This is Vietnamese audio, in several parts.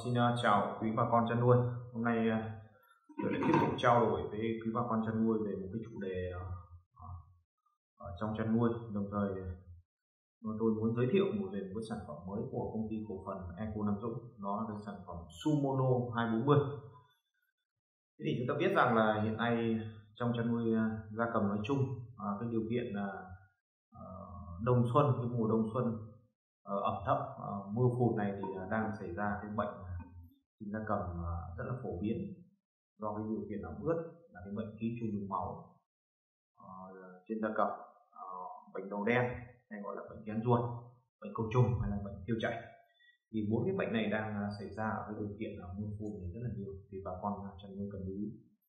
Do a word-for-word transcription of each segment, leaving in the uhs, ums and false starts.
Xin uh, chào quý bà con chăn nuôi. Hôm nay uh, tôi lại tiếp tục trao đổi với quý bà con chăn nuôi về một cái chủ đề uh, ở trong chăn nuôi. Đồng thời uh, tôi muốn giới thiệu một về một cái sản phẩm mới của công ty cổ phần Eco Nam Dũng, đó là cái sản phẩm Sumono hai bốn mươi. Thế thì chúng ta biết rằng là hiện nay trong chăn nuôi uh, gia cầm nói chung, uh, cái điều kiện là uh, đông xuân, cái mùa đông xuân uh, ẩm thấp, uh, mưa phùn này thì uh, đang xảy ra cái bệnh trên gia cầm uh, rất là phổ biến do cái điều kiện ẩm ướt, là cái bệnh ký trùng đường máu uh, trên gia cầm, uh, bệnh đầu đen hay gọi là bệnh kén ruột, bệnh cầu trùng hay là bệnh tiêu chảy. Thì bốn cái bệnh này đang uh, xảy ra ở cái điều kiện là mưa phùn này rất là nhiều, thì bà con chăn nuôi cần lưu ý.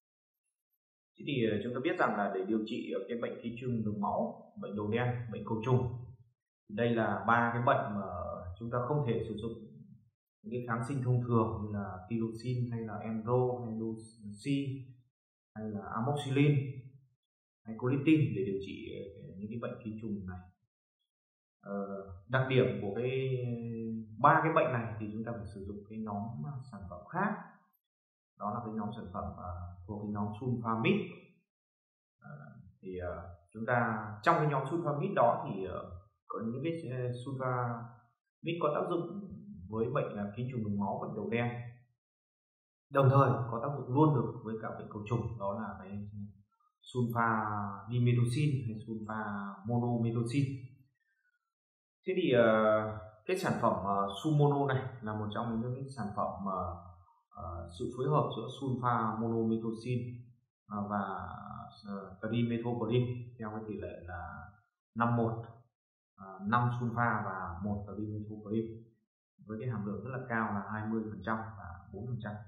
Thế thì uh, chúng ta biết rằng là để điều trị ở cái bệnh ký trùng đường máu, bệnh đầu đen, bệnh cầu trùng, đây là ba cái bệnh mà chúng ta không thể sử dụng những cái kháng sinh thông thường như là thyroxin hay là enro hay doxy hay là amoxicillin hay colistin để điều trị những cái bệnh ký trùng này. Ờ, đặc điểm của cái ba cái bệnh này thì chúng ta phải sử dụng cái nhóm sản phẩm khác, đó là cái nhóm sản phẩm uh, thuộc cái nhóm sulfamid. Uh, thì uh, chúng ta trong cái nhóm sulfamid đó thì uh, có những cái sulfamid có tác dụng với bệnh là ký trùng đường máu, bệnh đầu đen, đồng thời có tác dụng luôn được với cả bệnh cầu trùng, đó là cái sulfadimethoxin hay sulfamonomethocin. Thế thì uh, cái sản phẩm uh, Sumono này là một trong những cái sản phẩm mà uh, sự phối hợp giữa sulfamonomethocin uh, và uh, trimethoprim theo cái tỷ lệ là năm một, uh, năm sulfa và một trimethoprim với cái hàm lượng rất là cao là hai mươi phần trăm và bốn phần trăm.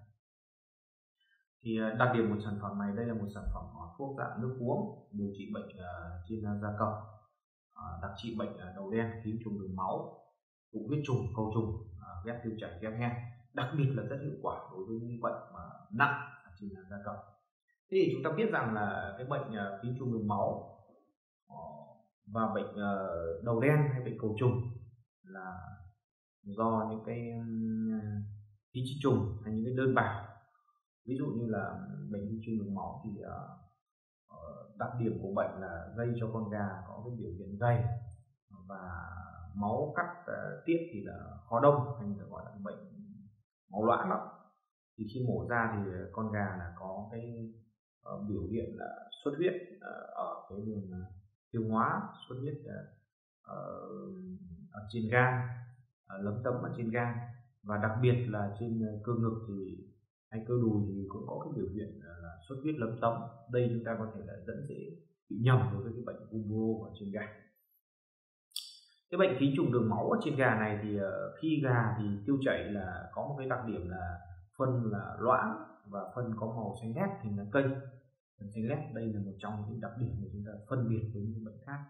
Thì đặc điểm của sản phẩm này, đây là một sản phẩm thuốc dạng nước uống điều trị bệnh uh, trên gia cầm, uh, đặc trị bệnh uh, đầu đen, ký trùng đường máu, tụ huyết trùng, cầu trùng, uh, ghép tiêu chảy, ghép hen. Đặc biệt là rất hiệu quả đối với những bệnh mà nặng trên gia cầm. Thế thì chúng ta biết rằng là cái bệnh uh, ký trùng đường máu uh, và bệnh uh, đầu đen hay bệnh cầu trùng là do những cái ký sinh trùng hay những cái đơn bào. Ví dụ như là bệnh ký trùng đường máu thì uh, đặc điểm của bệnh là gây cho con gà có cái biểu hiện gầy và máu cắt uh, tiết thì là khó đông, hay người gọi là bệnh máu loãng đó. Thì khi mổ ra thì con gà là có cái uh, biểu hiện là xuất huyết uh, ở cái đường tiêu hóa, xuất huyết uh, ở trên gan, lấm tấm ở trên gan, và đặc biệt là trên cơ ngực thì hay cơ đùi thì cũng có cái biểu hiện là xuất huyết lấm tấm. Đây chúng ta có thể là dẫn dễ bị nhầm đối với cái bệnh umbro ở trên gà. Cái bệnh ký trùng đường máu ở trên gà này thì khi gà thì tiêu chảy là có một cái đặc điểm là phân là loãng và phân có màu xanh lét, hình là cây xanh lét. Đây là một trong những đặc điểm mà chúng ta phân biệt với những bệnh khác.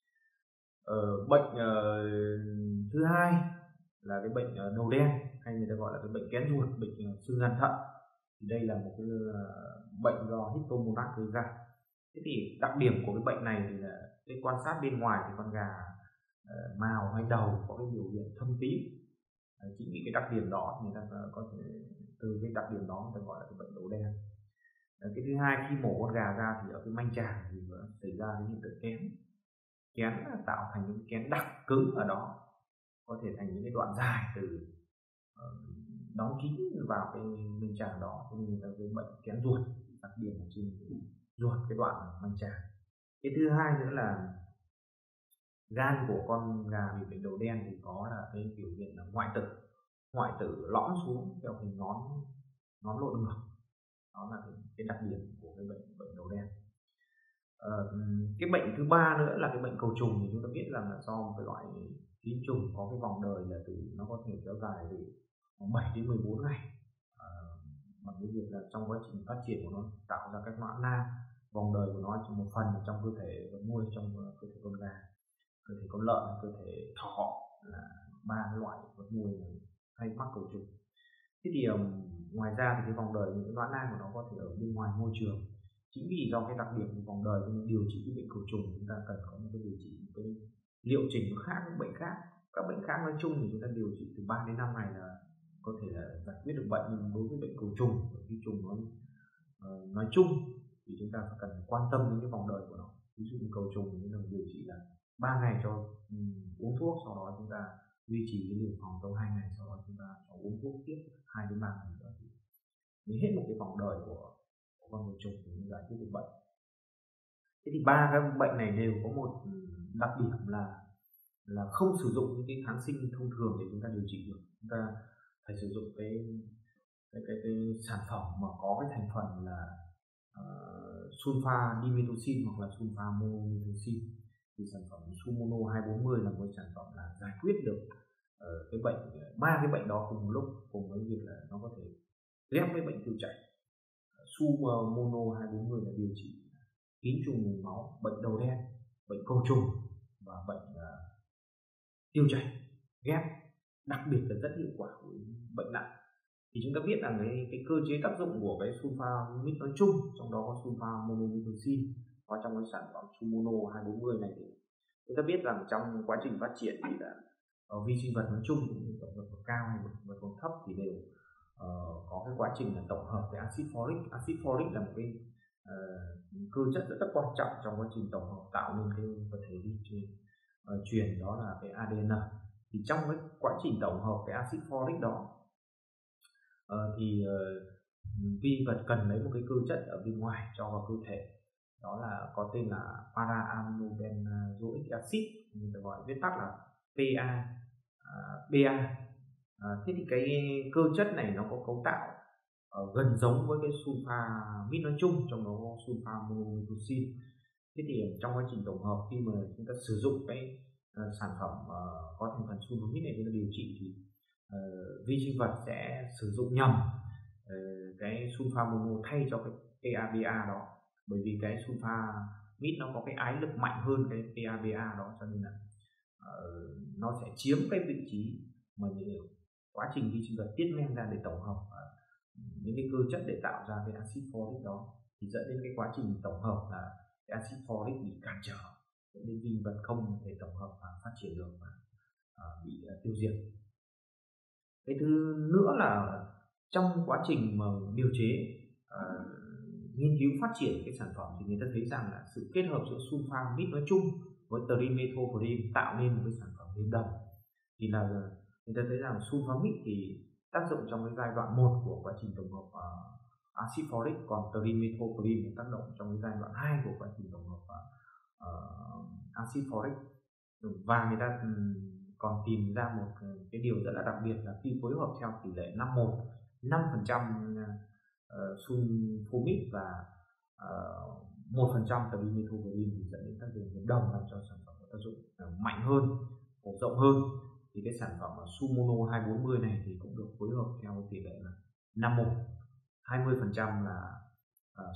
Ờ, bệnh uh, thứ hai là cái bệnh uh, đầu đen, hay người ta gọi là cái bệnh kén ruột, bệnh uh, xương gan thận. Thì đây là một cái uh, bệnh do Hitomonas gây ra. Thế thì đặc điểm của cái bệnh này thì là cái quan sát bên ngoài thì con gà uh, mào hay đầu có cái biểu hiện thâm tím. Uh, chính vì cái đặc điểm đó thì người ta uh, có thể từ cái đặc điểm đó người ta gọi là cái bệnh đầu đen. Uh, cái thứ hai, khi mổ con gà ra thì ở cái manh tràng thì uh, xảy ra cái hiện tượng kén kén tạo thành những kén đặc cứng ở đó, có thể thành những cái đoạn dài từ uh, đóng kín vào cái manh tràng đó, cho nên là cái bệnh kén ruột, đặc điểm ở trên ruột, cái đoạn manh tràng. Cái thứ hai nữa là gan của con gà bị bệnh đầu đen thì có là cái biểu hiện là hoại tử, hoại tử lõm xuống theo hình nón nón lộn ngược. Đó là cái, cái đặc điểm của cái bệnh bệnh đầu đen. Uh, cái bệnh thứ ba nữa là cái bệnh cầu trùng, thì chúng ta biết rằng là do một cái loại ký trùng có cái vòng đời là từ nó có thể kéo dài từ bảy đến mười bốn ngày, uh, bằng cái việc là trong quá trình phát triển của nó tạo ra các noãn nang. Vòng đời của nó chỉ một phần trong cơ thể vật nuôi, trong cơ thể con gà, cơ thể con lợn, cơ thể thỏ, là ba cái loại vật nuôi hay mắc cầu trùng. Thế thì um, ngoài ra thì cái vòng đời, những cái noãn nang của nó có thể ở bên ngoài môi trường. Chính vì do cái đặc điểm của vòng đời cho nên điều trị cái bệnh cầu trùng chúng ta cần có một cái điều trị, một cái liệu trình khác với bệnh khác. Các bệnh khác nói chung thì chúng ta điều trị từ ba đến năm ngày là có thể là giải quyết được bệnh, nhưng đối với bệnh cầu trùng, vi trùng nó uh, nói chung thì chúng ta phải cần quan tâm đến cái vòng đời của nó. Ví dụ như cầu trùng thì là điều trị là ba ngày cho um, uống thuốc, sau đó chúng ta duy trì cái liều phòng trong hai ngày, sau đó chúng ta cho uống thuốc tiếp hai đến ba ngày nữa thì mới hết một cái vòng đời của, của con cầu trùng thì mới giải quyết được bệnh. Thế thì ba cái bệnh này đều có một đặc điểm là là không sử dụng những cái kháng sinh thông thường để chúng ta điều trị được. Chúng ta phải sử dụng cái cái cái, cái sản phẩm mà có cái thành phần là uh, sulfa dimethoxin hoặc là sulfa monomethoxin. Thì sản phẩm Sumono hai bốn mươi là một sản phẩm là giải quyết được uh, cái bệnh ba cái bệnh đó cùng một lúc, cùng với việc là nó có thể ghép với bệnh tiêu chảy. Sumono hai bốn mươi là điều trị kín trùng mù máu, bệnh đầu đen, bệnh cầu trùng và bệnh uh, tiêu chảy ghép, đặc biệt là rất hiệu quả với bệnh nặng. Thì chúng ta biết rằng cái, cái cơ chế tác dụng của cái sulfamide nói chung, trong đó có sulfa monomethoxin, và trong cái sản phẩm Sumono hai bốn mươi này thì chúng ta biết rằng trong quá trình phát triển thì là uh, vi sinh vật nói chung, động vật cao hay vật còn thấp thì đều uh, có cái quá trình là tổng hợp với axit folic. Axit folic là một cái uh, cơ chất rất, rất quan trọng trong quá trình tổng hợp tạo nên cái vật thể di truyền uh, truyền đó là cái a đê en. Thì trong cái quá trình tổng hợp cái axit folic đó uh, thì uh, vi vật cần lấy một cái cơ chất ở bên ngoài cho vào cơ thể, đó là có tên là para-aminobenzoic acid, mình được gọi viết tắt là pê a. uh, bê a. Uh, thế thì cái cơ chất này nó có cấu tạo uh, gần giống với cái sulfamide nói chung, trong đó có sulfa monomethoxin. Thế thì trong quá trình tổng hợp, khi mà chúng ta sử dụng cái uh, sản phẩm uh, có thành phần sulfamide này để điều trị thì uh, vi sinh vật sẽ sử dụng nhầm uh, cái sulfa mono thay cho cái pê a bê a đó, bởi vì cái sulfamide nó có cái ái lực mạnh hơn cái pê a bê a đó, cho nên là uh, nó sẽ chiếm cái vị trí mà những quá trình vi sinh vật tiết men ra để tổng hợp uh, những cái cơ chất để tạo ra cái axit folic đó, thì dẫn đến cái quá trình tổng hợp là cái axit folic bị cản trở, dẫn đến vi vật không thể tổng hợp và phát triển được và uh, bị uh, tiêu diệt. Cái thứ nữa là trong quá trình mà điều chế uh, nghiên cứu phát triển cái sản phẩm thì người ta thấy rằng là sự kết hợp giữa sulfamide nói chung với trimethoprim tạo nên một cái sản phẩm liên đồng. Thì là người ta thấy rằng sulfamide thì tác dụng trong cái giai đoạn một của quá trình tổng hợp uh, axit folic, còn trimethoprim tác động trong cái giai đoạn hai của quá trình tổng hợp uh, axit folic. Và người ta còn tìm ra một cái điều rất là đặc biệt là khi phối hợp theo tỷ lệ năm một, năm phần trăm uh, sulfamide và uh, một phần trăm trimethoprim thì dẫn đến tác dụng hiệp đồng, làm cho sản phẩm có tác dụng uh, mạnh hơn, phổ rộng hơn. Thì cái sản phẩm Sumono hai bốn mươi này thì cũng được phối hợp theo tỷ lệ là năm một, hai mươi phần trăm là uh,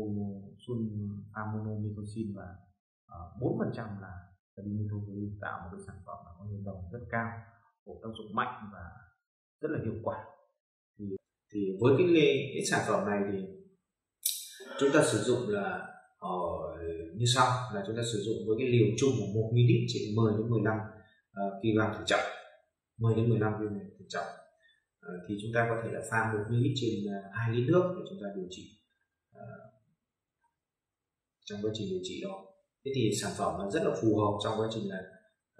sulfamonomethoxin và uh, bốn phần trăm là trimethoprim, tạo một cái sản phẩm có hiệp đồng rất cao, có tác dụng mạnh và rất là hiệu quả. Thì, thì với cái, cái sản phẩm này thì chúng ta sử dụng là uh, như sau, là chúng ta sử dụng với cái liều chung là một mi li lít trên mười đến mười lăm kg thể trọng, mười đến mười lăm kg thể trọng. Uh, thì chúng ta có thể là pha một mi li lít trên uh, hai lít nước để chúng ta điều trị uh, trong quá trình điều trị đó. Thế thì sản phẩm nó rất là phù hợp trong quá trình là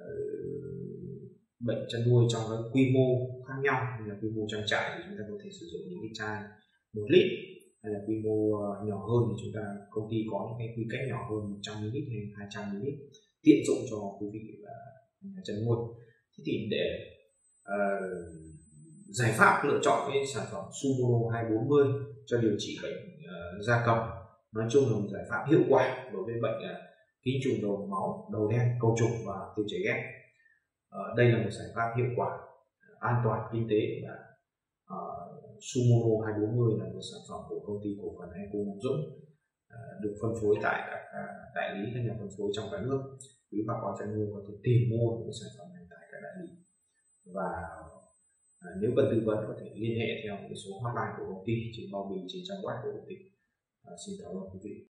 uh, bệnh chăn nuôi trong cái quy mô khác nhau, như là quy mô trang trại thì chúng ta có thể sử dụng những cái chai một lít, hay là quy mô uh, nhỏ hơn thì chúng ta công ty có những cái quy cách nhỏ hơn một trăm mi li lít hay hai trăm mi li lít, tiện dụng cho quý vị là nhà chăn nuôi. Thế thì để uh, giải pháp lựa chọn cái sản phẩm Sumono hai bốn mươi cho điều trị bệnh uh, gia cầm nói chung là một giải pháp hiệu quả đối với bệnh uh, kín trùng đầu máu, đầu đen, cầu trùng và tiêu chảy ghép. Uh, đây là một giải pháp hiệu quả, uh, an toàn, kinh tế và uh, Sumono hai bốn mươi là một sản phẩm của công ty cổ phần Eco Nam Dũng, uh, được phân phối tại các uh, đại lý, các nhà phân phối trong cả nước. Quý bà con chăn nuôi có thể tìm mua những sản phẩm này tại các đại lý, và à, nếu cần tư vấn có thể liên hệ theo cái số hotline của công ty trên bao bì, trên trang web của công ty. À, xin cảm ơn quý vị.